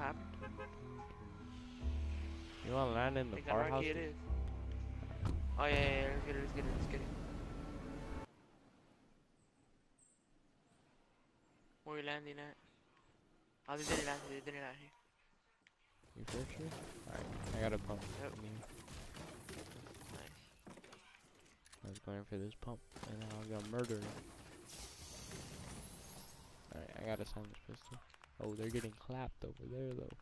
happened? You wanna land in I the think far unlucky house? it is. Oh yeah, yeah, yeah, let's get it, let's get it, let's get it. Where are we landing at? Oh, they didn't land, they didn't land here. You for sure? Alright, I got a pump. Yep. From you. Nice. I was going for this pump, and now I got murdered. Alright, I got a silenced pistol. Oh, they're getting clapped over there, though.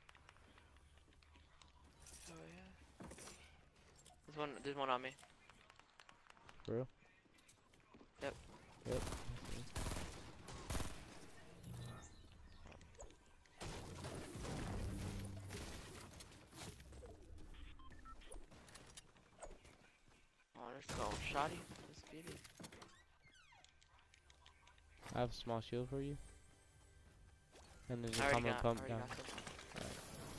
Oh yeah. There's one on me. For real? Yep. Yep. Oh, let's go, shotty. Let's get it. I have a small shield for you. And there's I a already common got, pump already down. got some. Alright.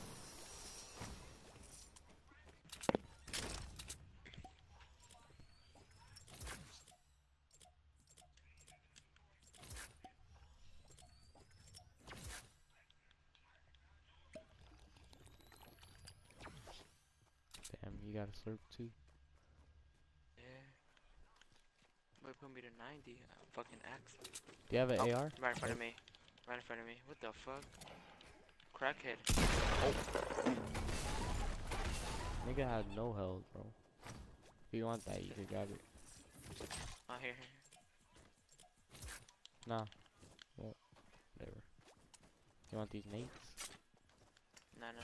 Damn, you got a slurp too. Yeah. Boy, put me to 90. Fucking axe. Do you have an Oh, AR? right in front of me. Right in front of me. What the fuck? Crackhead. Oh. Nigga had no health, bro. If you want that, you could grab it. Oh, here. Nah. Well, whatever. You want these nades? No, no.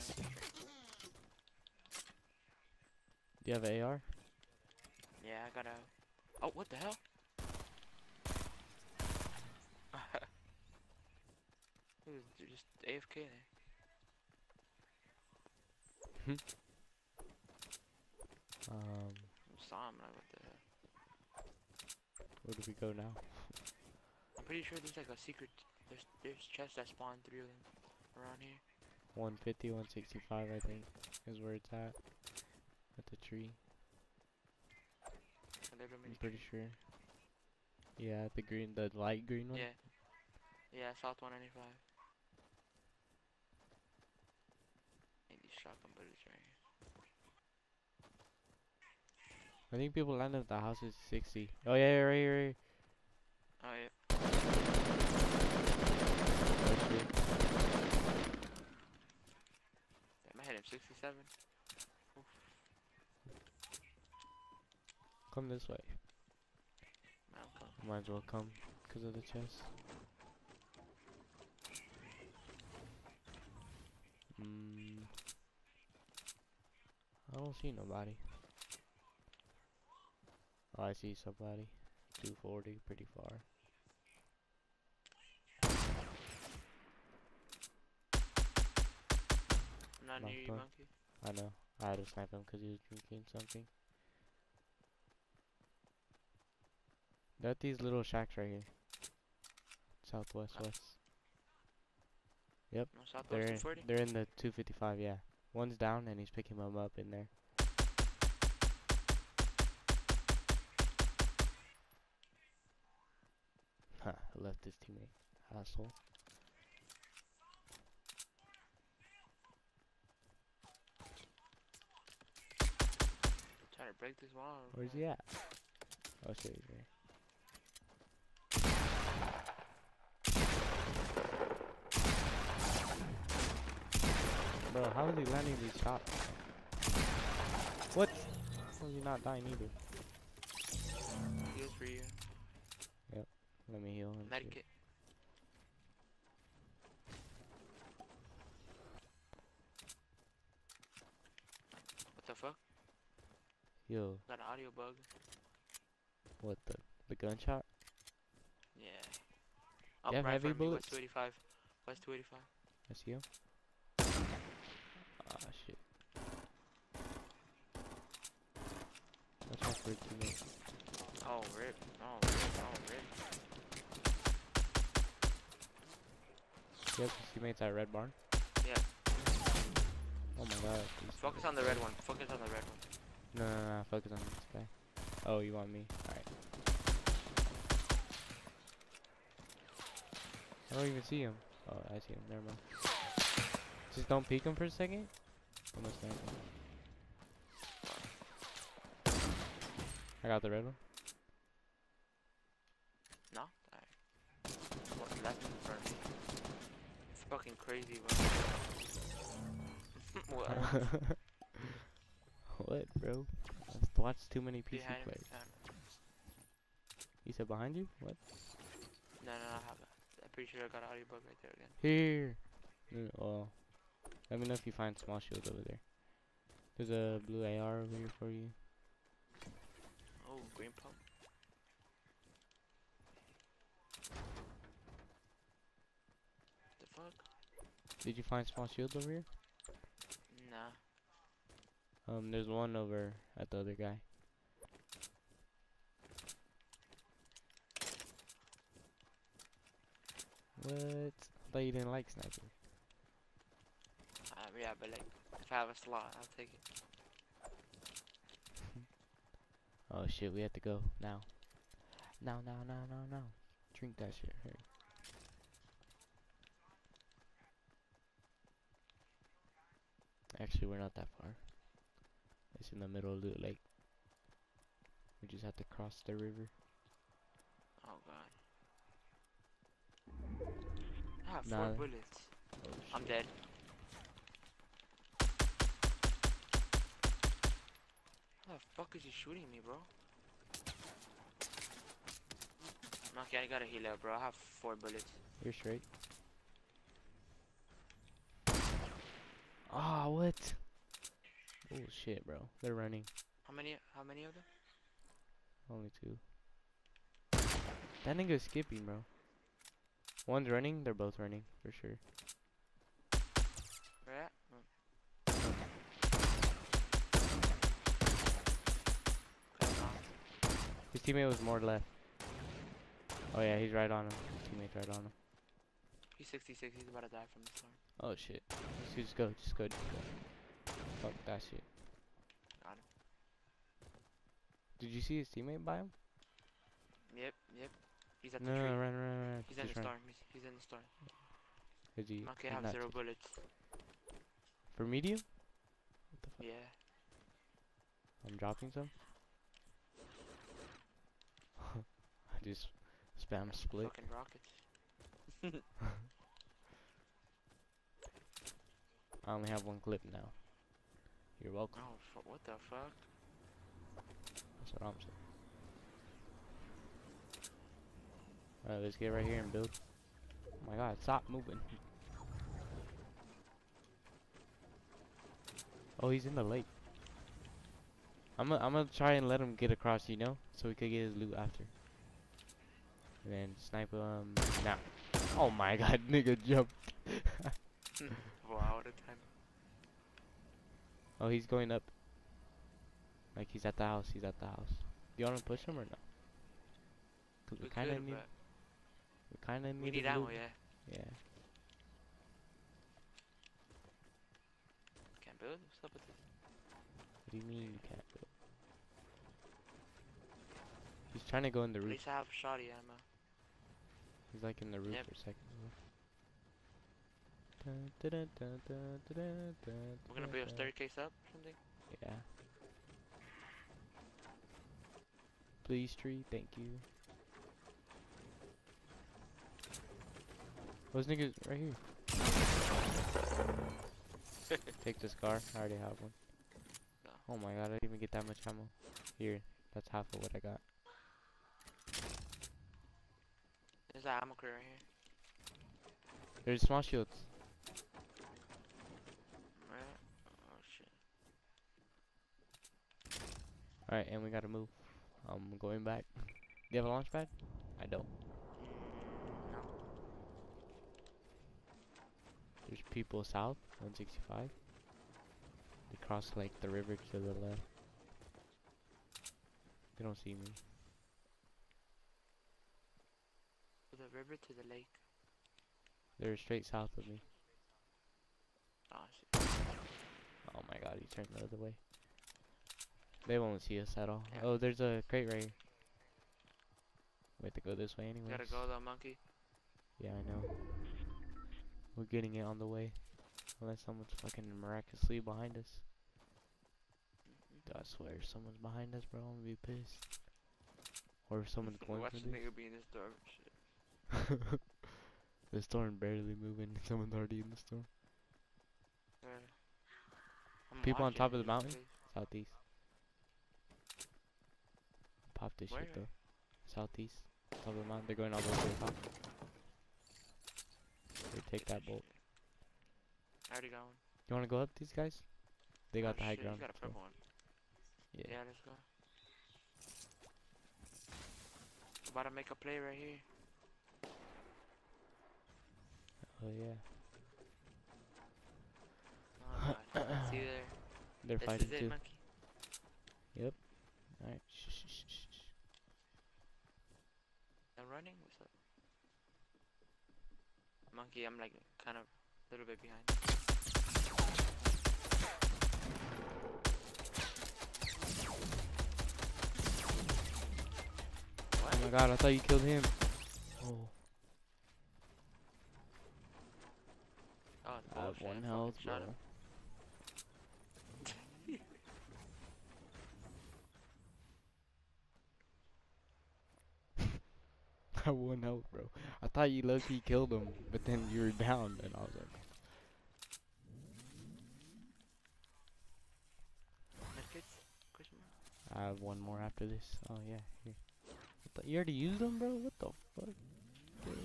Do you have an AR? Yeah, I gotta. Oh, what the hell? He was just AFK there. Um, I saw him, like, what the hell? where do we go now? I'm pretty sure there's like a secret. There's chests that spawn 3 of them around here. 150, 165, I think, is where it's at. At the tree. And they're I'm pretty sure. Yeah, the green, the light green one. Yeah. Yeah, South 195. Need these shotgun bullets right here. I think people landed at the house is 60. Oh yeah, right here, right here. Oh yeah. Oh shit. Damn, I hit him 67. Oof. Come this way. Man, I'm coming. Might as well come, because of the chest. I don't see nobody. Oh, I see somebody. 240, pretty far. I'm not near Knocked you, one. monkey. I know. I had to snipe him because he was drinking something. They're at these little shacks right here. Southwest, west. Yep. No, Southwest 240? They're in the 255, yeah. One's down and he's picking them up in there. Ha, I left his teammate. Asshole. Trying to break this wall. Where's he at? Oh shit, he's there. Bro, how is he landing these shots? What? How is he not dying either? Heals for you. Yep. Let me heal him. Medikit. What the fuck? Yo, Got an audio bug. what the gunshot? Yeah. Up You have right in heavy front of me, bullets? West 285. West 285. I see him. Ah shit. Watch out for a teammate. Oh, rip. Oh, rip. Oh, rip. Yep, his teammate's at red barn. Yeah. Oh my god. Focus on the red one. Focus on the red one. No, focus on this guy. Oh, you want me? Alright. I don't even see him. Oh, I see him. Never mind. Just don't peek him for a second. I'm gonna snipe him. I got the red one. No? Alright. What, left in front of me? It's fucking crazy, bro. What? What, bro? I've watched too many PC Behind him? players. You said behind you? What? No, I have it. I'm pretty sure I got an audio bug right there again. Here. Well, let me know if you find small shields over there. There's a blue AR over here for you. Oh, green pump. The fuck? Did you find small shields over here? Nah. There's one over at the other guy. What? I thought you didn't like sniping. Yeah, but like, if I have a slot, I'll take it. Oh shit, we have to go now. Now. Drink that shit. Here. Actually, we're not that far. It's in the middle of the lake. We just have to cross the river. Oh god. I have Nah. 4 bullets. Oh, I'm shit. dead. How the fuck is he shooting me, bro? Okay, I gotta heal up, bro. I have 4 bullets. You're straight. Ah, what? Oh shit, bro. They're running. How many of them? Only 2. That nigga's skipping, bro. One's running. They're both running for sure. Where at? Oh. Okay, knocked. His teammate was more left. Oh yeah, he's right on him. His teammate's right on him. He's 66. He's about to die from the storm. Oh shit. Just go. Fuck that shit. Got him. Did you see his teammate by him? Yep. He's at the No, tree. run. He's in the Just run. storm. He's in the storm. Is he? Okay, I he's have not 0 too- bullets. For medium? What the fuck? Yeah. I'm dropping some. I just spam split. Fucking rockets. I only have 1 clip now. You're welcome. Oh, what the fuck? That's what I'm saying. Alright, let's get right here and build. Oh my god, stop moving. Oh, he's in the lake. I'm gonna try and let him get across, you know? So we could get his loot after. And then snipe him now. Oh my god, nigga jumped. Wow, what a time. Oh, he's going up. Like he's at the house, Do you wanna push him or no? Cause we kinda need We need his ammo, loot. yeah. Yeah. Can't build? What's up with this? What do you mean you can't build? He's trying to go in the At roof. least I have shoddy ammo. He's like in the roof Yep. for a second. We're gonna build a staircase up or something? Yeah. Please, tree, thank you. Those niggas right here. Take the scar. I already have one. No. Oh my god, I didn't even get that much ammo. Here, that's half of what I got. There's an ammo crate right here. There's small shields. Right? Oh shit. Alright, and we gotta move. I'm going back. Do you have a launch pad? I don't. No. There's people south, 165. They cross like the river to the left. They don't see me. To the river, to the lake. They're straight south of me. Oh shit. Oh my god, he turned the other way. They won't see us at all. Yeah. Oh, there's a crate right here. We have to go this way anyways. Gotta go though, monkey. Yeah, I know. We're getting it on the way. Unless someone's fucking miraculously behind us. I swear, if someone's behind us, bro, I'm gonna be pissed. Or if someone's going Watch for the this. nigga be in this door. Shit. The storm barely moving. Someone's already in the storm. I'm People on watching top of the it, mountain? please. Southeast. Pop this Where? shit though. Southeast. Top of the mountain. They're going all the way to the top. They take that bolt. I already got one. You wanna go up these guys? They got Oh, the high shit, ground. You got a So. purple one. Yeah. Yeah, let's go. About to make a play right here. Oh yeah. Oh god. See there. They're This fighting is it, too. monkey. Yep. Alright. Shh, shh, shh, shh, shh. I'm running. What's up? Monkey, I'm like kind of a little bit behind. What? Oh my god, I thought you killed him. Oh. Oh, I have bullshit. one fucking health, shot bro. him. I have one health, bro. I thought you low-key killed him, but then you were down, and I was like, Medkits? Question mark? I have one more after this. Oh yeah, here. You already used them, bro? What the fuck? Dude.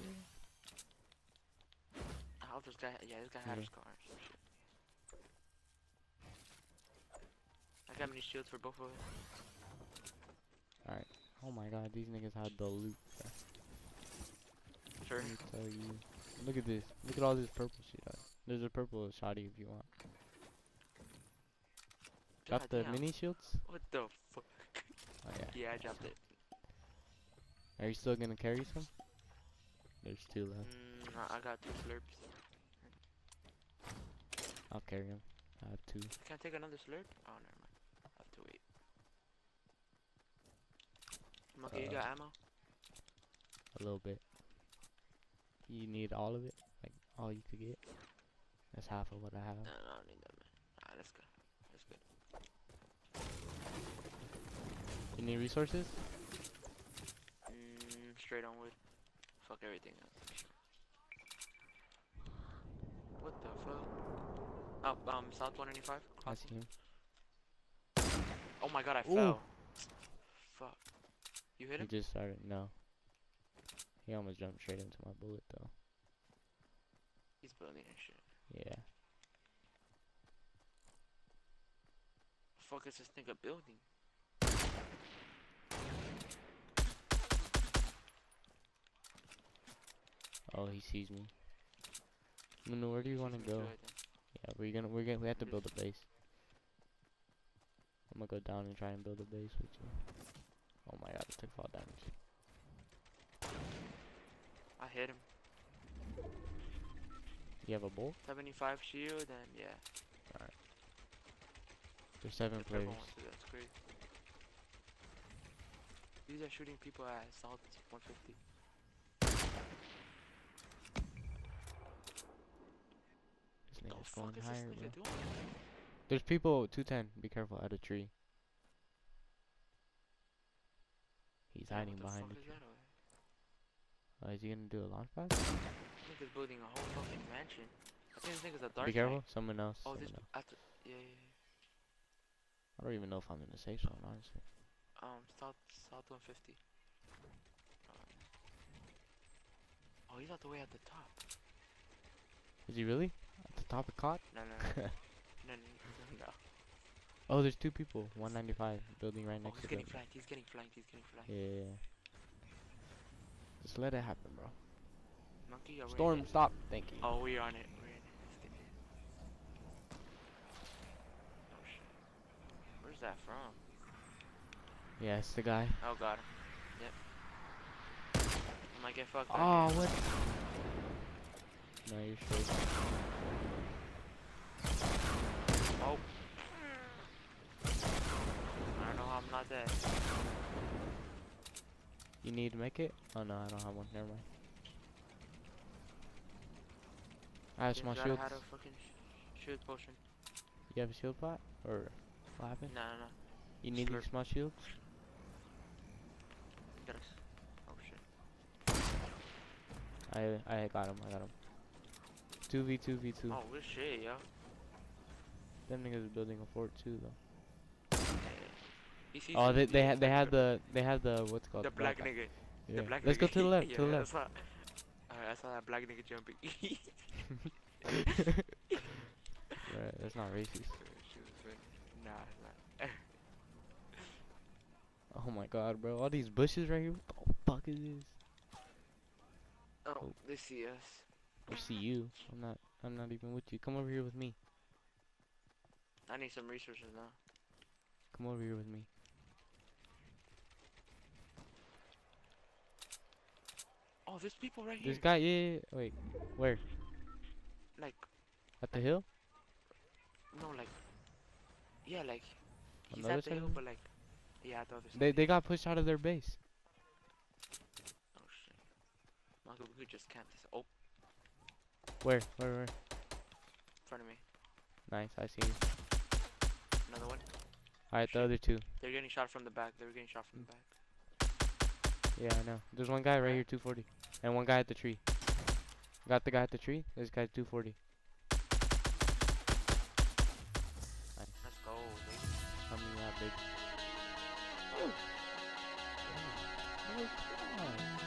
Oh, this guy. Yeah, this guy had a Yeah. scar or some shit. I got many shields for both of us. Alright. Oh my god, these niggas had the loot, bro. Sure. Let me tell you. Look at this. Look at all this purple shit. There's a purple shoddy if you want. Got the Goddamn. mini shields? What the fuck? Oh yeah. Yeah, I dropped it. Are you still gonna carry some? There's two left. No, I got 2 slurps. I'll carry them. I have two. Can I take another slurp? Oh, never mind. I have to wait. Monkey, you got ammo? A little bit. You need all of it? Like, all you could get? That's half of what I have. No, I don't need that, man. Alright, let's go. Let's go. You need resources? Straight on wood. Fuck everything else. What the fuck? Oh, South 195? I see him. Oh my god, I Ooh. fell. Fuck. You hit He him? just started. No. He almost jumped straight into my bullet, though. He's building and shit. Yeah. Fuck is this nigga building? Oh, he sees me. Manu, where do you want to Sees me go? too, I think. Yeah, we have to build a base. I'm gonna go down and try and build a base with you. Oh my god, I took fall damage. I hit him. You have a bolt? 75 shield and yeah. There's 7 The players. purple one too, that's crazy. These are shooting people at South 150. This The nigga's fuck going is higher, this bro. nigga doing? There's people 210. Be careful at a tree. He's Yeah, hiding what behind the the fuck tree. is that over? Is he gonna do a launch pad? This nigga's building a whole fucking mansion. I think this nigga's a dark Be careful. knight. Someone else. Oh, someone this. else. Yeah. I don't even know if I'm in the safe zone, honestly. South 150. Oh, he's all the way at the top. Is he really? At the top of cot? No. Oh, there's 2 people. 195. Building right Oh, next he's to getting building. flanked. He's getting flanked. Yeah. Just let it happen, bro. Monkey, are we in Storm, it? stop. Thank you. Oh, we're on it. We're in it. Let's get it. Oh shit. Where's that from? Yeah, it's the guy. Oh, got him. Yep. I might get fucked up. Oh, what? No, you're straight. Oh. I don't know how I'm not dead. You need to make it? Oh no, I don't have one. Never mind. I have This small guy shields. had a fucking Shield potion. You have a shield pot? Or what happened? No, no, no. You need these Slurp. small shields? Get us. Oh shit. I got him. I got him. 2v2v2. Oh, good shit, yo. Them niggas are building a fort too, though. He's Oh, easy, they he's had they like had the what's it called? the black guy. nigga. Yeah. The black Let's go nigga. to the left. Yeah, To the I left. saw, I saw that black nigga jumping. Right, that's not racist. She was funny. Nah, it's not. Oh my god, bro! All these bushes right here. What the fuck is this? Oh, they see us. I see you. I'm not even with you. Come over here with me. I need some resources now. Come over here with me. Oh, there's people right here. This guy, yeah. Wait, where? Like, At the hill? no, like, yeah, like, On he's the other at the side hill, of it? but like, yeah, at the other side. They got pushed out of their base. Oh shit. Michael, we could just camp this. Oh, Where? in front of me. Nice, I see you. Another one. Alright, the Shit. other two. They're getting shot from the back. They're getting shot from the back. Yeah, I know. There's one guy right Where? here, 240. And one guy at the tree. Got the guy at the tree. This guy's 240. Nice. Let's go, baby. Coming out big. Oh my god.